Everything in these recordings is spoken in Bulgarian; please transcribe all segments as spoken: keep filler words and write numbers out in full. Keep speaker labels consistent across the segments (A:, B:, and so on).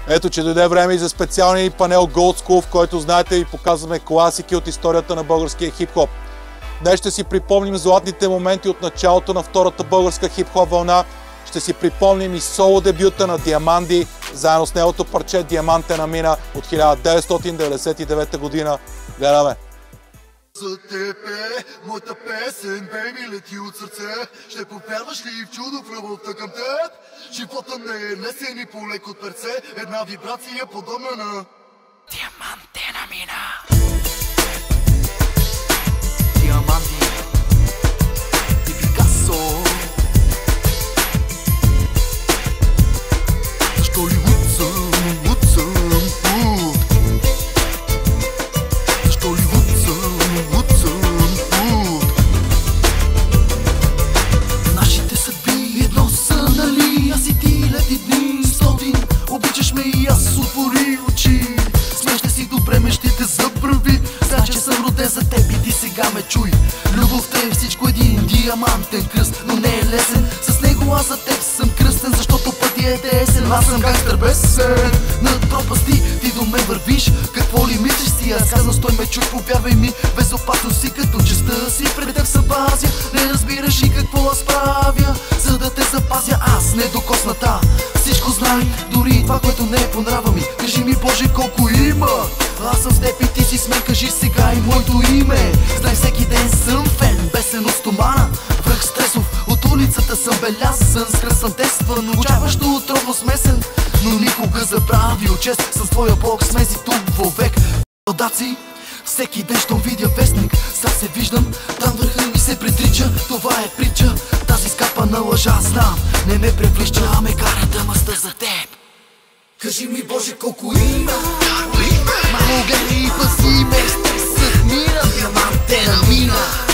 A: Ето, че дойде време и за специалния панел Gold School, в който, знаете, ви показваме класики от историята на българския хип-хоп. Днес ще си припомним златните моменти от началото на втората българска хип-хоп вълна. Ще си припомним и соло дебюта на Диаманди, заедно с неговото парче Диамантена мина от хиляда деветстотин деветдесет и девета година. Гледаме!
B: За тебе, моята песен, бейби, лети от сърце. Ще повярваш ли в чудо в любовта към теб? Живота не е лесен и полек от перце. Една вибрация подобна на Диамантена мина. Диаманти и Пикасо. Защо ли луцам, луцам пут? Защо ли луцам, луцам пут? Нашите съдби едно са, нали? Аз и ти лети дни стотин. Обичаш ме и аз, отвори очи. Смеща си добре, ме ще те забрави. Знам, че съм роден за теб и ти сега ме чуй. Любовта е всичко един диамантен кръст, но не е лесен. С него аз за теб съм кръстен, защото пътя е тесен. Аз съм гангстър бесен. Над пропасти ти до мен вървиш. Какво ли мислиш си? Аз казвам, стой ме чуй, повярвай ми. Безопасност си като честа си, пред теб се пазя. Не разбираш и какво аз правя, за да те запазя аз, недокосната. Всичко знай, дори това, което не е по нрава ми. Кажи ми, Боже, колко има. Аз съм с теб и ти си с мен, кажи сега и моето име. Знай, всеки ден съм фен, бесен от стомана. Връх стресов, от улицата съм белязан. Скръсан тестван, отчайващо отровно смесен. Но никога забравил чест, с твоя Бог сме си тук вовек. Даци, всеки ден щом видя вестник, сега се виждам, там върха ми се претрича. Това е притча, тази скапана лъжа знам. Не ме превлища, а ме кара да мъста за теб. Кажи ми, Боже, колко има. Мамо, гледай и паси ме, стресът мира. Диамантена мина.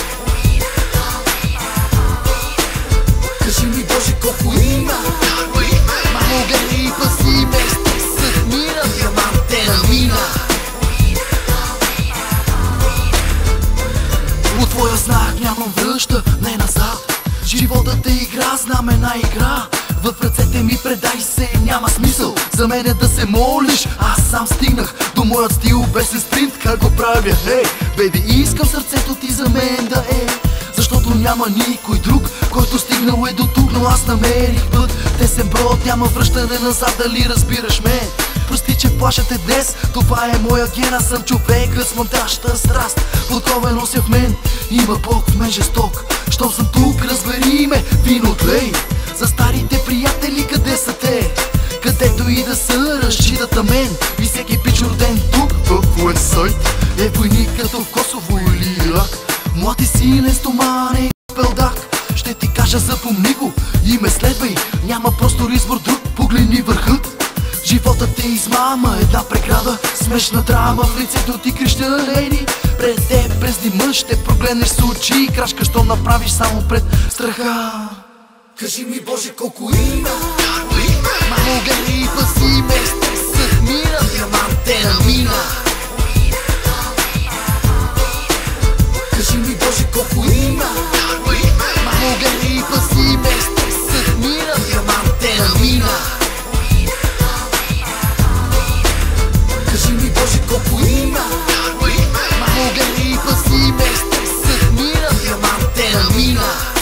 B: Кажи ми, Боже, колко има. Мамо, гледай и паси ме, стресът мира. Диамантена мина. От твоя знак нямам връща, не назад. Животът е игра, знам една игра. В ръцете ми предай се, няма смисъл за мене да се молиш. Аз сам стигнах до моят стил, бесен спринт, как го правя. Хей, бейби, искам сърцето ти за мен да е, защото няма никой друг, който стигнал е до тук. Но аз намерих път, тесен брод, няма връщане назад, дали разбираш ме? Прости, че плашате днес, това е моя ген. Аз съм човекът с монтажната страст, подкова нося в мен. Има Бог в мен жесток, щом съм тук, разбери ме, вино отлей. За старите приятели, къде са те? Където и да са, разчитат на мен. И всеки пич роден тук в Уестсайд е войник като в Косово или Ирак. Млад и силен стоман и пелдак. Ще ти кажа, запомни го и ме следвай. Няма простор избор друг, погледни върхът. Животът е измама, една преграда, смешна драма. В лицето ти креща, леди. Пред теб през дима ще прогледнеш с очи. Крашка, що направиш само пред страха. Кажи ми, Боже, колко има. Мамо, гледай и паси ме, стресът мира. Диамантена мина. Кажи ми, Боже, колко има. Мамо, гледай и паси ме, стресът мира. Диамантена мина. Кажи ми, Боже, колко има. Мамо, гледай и паси ме, стресът мира. Диамантена мина.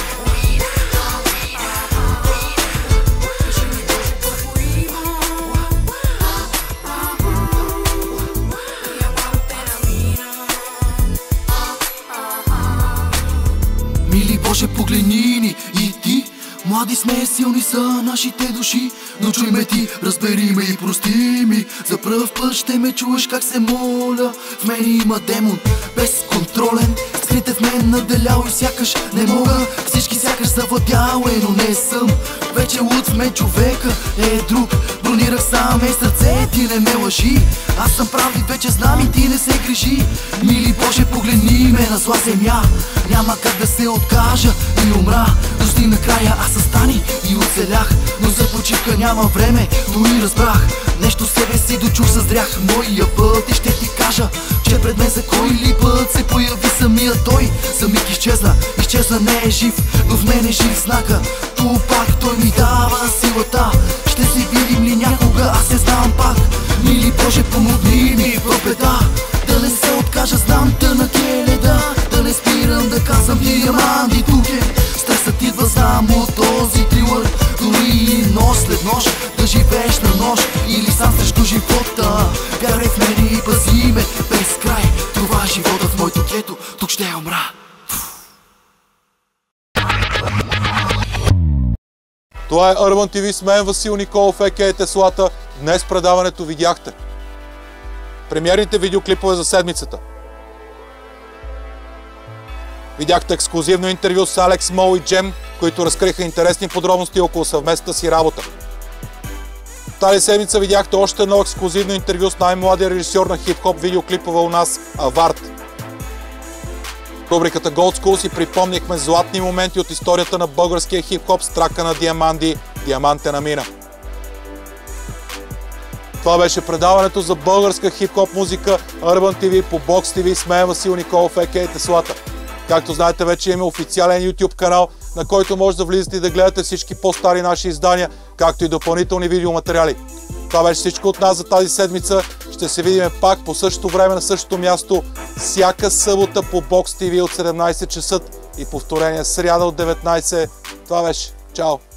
B: Мили Боже, погледни ни и ти. Млади сме, силни са нашите души. Но чуй ме ти, разбери ме и прости ми. За пръв път ще ме чуеш как се моля. В мен има демон, безконтролен, скрите в мен наделял и сякаш не мога. Всички сякаш завладял е, но не съм. Вече луд в мен човека е друг. Бронирах сам е сърце, ти не ме лъжи. Аз съм прав и вече знам и ти не се грижи. Мили Боже, погледни ме на зла земя. Няма как да се откажа и умра. Достигна края, аз състани и оцелях. Но за почивка няма време, но и разбрах. Нещо себе си дочух, съзрях моя път. И ще ти кажа, че пред мен за кой ли път се появи самия той. Самик изчезна, изчезна, не е жив, но в мен е жив знака. Тупак, той ми дава силата. Ще се видим ли някога, аз се знам пак. с нож, да живееш на нож или сам срещу живота. Вярвай в мен и пази ме без край. Това е живота в моето гето, тук ще я умра.
A: Това е Urban ти ви с мен Васил Николов, а ка а Теслата. Днес предаването видяхте премиерните видеоклипове за седмицата. Видяхте ексклузивно интервю с Алекс Мол и Джем, които разкриха интересни подробности около съвместната си работа. Тази седмица видяхте още едно ексклузивно интервю с най-младия режисьор на хип-хоп видеоклипове у нас, Аварт. В рубриката Gold School си припомнихме златни моменти от историята на българския хип-хоп с трака на Диаманди "Диамантена мина". Това беше предаването за българска хип-хоп музика Urban ти ви по Бокс ти ви с мен Васил Николов, а ка а Теслата. Както знаете, вече имаме официален YouTube канал, на който може да влизате и да гледате всички по-стари наши издания, както и допълнителни видеоматериали. Това беше всичко от нас за тази седмица. Ще се видим пак по същото време на същото място всяка събота по Бокс ти ви от седемнайсет часа и повторение сряда от деветнайсет. Това беше. Чао!